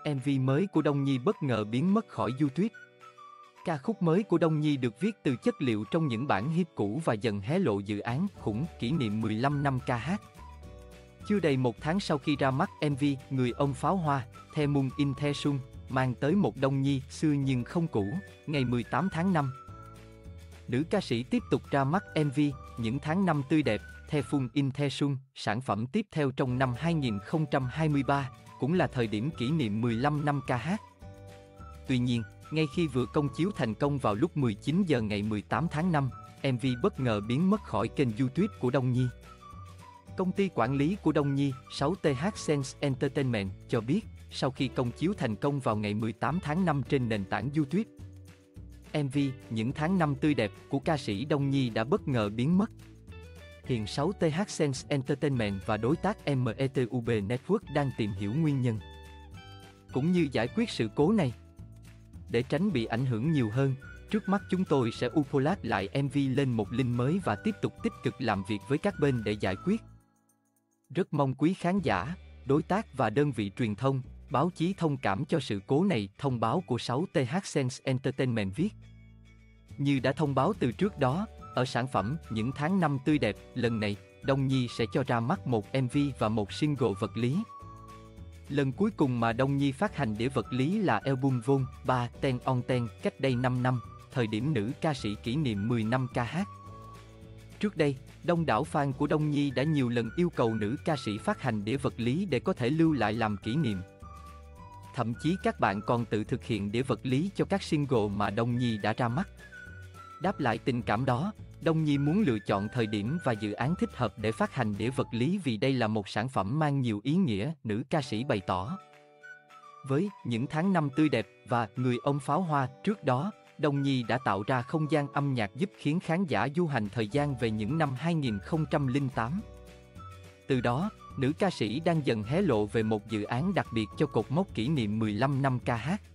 MV mới của Đông Nhi bất ngờ biến mất khỏi YouTube. Ca khúc mới của Đông Nhi được viết từ chất liệu trong những bản hit cũ và dần hé lộ dự án khủng kỷ niệm 15 năm ca hát. Chưa đầy một tháng sau khi ra mắt MV Người ông pháo hoa, The Moon in the Sun, mang tới một Đông Nhi xưa nhưng không cũ, ngày 18 tháng 5. Nữ ca sĩ tiếp tục ra mắt MV Những tháng năm tươi đẹp, The Moon in the Sun, sản phẩm tiếp theo trong năm 2023, cũng là thời điểm kỷ niệm 15 năm ca hát. Tuy nhiên, ngay khi vừa công chiếu thành công vào lúc 19 giờ ngày 18 tháng 5, MV bất ngờ biến mất khỏi kênh YouTube của Đông Nhi. Công ty quản lý của Đông Nhi, 6TH Sense Entertainment, cho biết, sau khi công chiếu thành công vào ngày 18 tháng 5 trên nền tảng YouTube, MV Những tháng năm tươi đẹp của ca sĩ Đông Nhi đã bất ngờ biến mất. Hiện 6TH Sense Entertainment và đối tác METUB Network đang tìm hiểu nguyên nhân, cũng như giải quyết sự cố này. Để tránh bị ảnh hưởng nhiều hơn, trước mắt chúng tôi sẽ upload lại MV lên một link mới và tiếp tục tích cực làm việc với các bên để giải quyết. Rất mong quý khán giả, đối tác và đơn vị truyền thông, báo chí thông cảm cho sự cố này, thông báo của 6TH Sense Entertainment viết. Như đã thông báo từ trước đó, ở sản phẩm Những tháng năm tươi đẹp, lần này, Đông Nhi sẽ cho ra mắt một MV và một single vật lý. Lần cuối cùng mà Đông Nhi phát hành đĩa vật lý là album Vol. 3 Ten on Ten cách đây 5 năm, thời điểm nữ ca sĩ kỷ niệm 10 năm ca hát. Trước đây, đông đảo fan của Đông Nhi đã nhiều lần yêu cầu nữ ca sĩ phát hành đĩa vật lý để có thể lưu lại làm kỷ niệm. Thậm chí các bạn còn tự thực hiện đĩa vật lý cho các single mà Đông Nhi đã ra mắt. Đáp lại tình cảm đó, Đông Nhi muốn lựa chọn thời điểm và dự án thích hợp để phát hành đĩa vật lý vì đây là một sản phẩm mang nhiều ý nghĩa, nữ ca sĩ bày tỏ. Với Những tháng năm tươi đẹp và Người ông pháo hoa, trước đó, Đông Nhi đã tạo ra không gian âm nhạc giúp khiến khán giả du hành thời gian về những năm 2008. Từ đó, nữ ca sĩ đang dần hé lộ về một dự án đặc biệt cho cột mốc kỷ niệm 15 năm ca hát.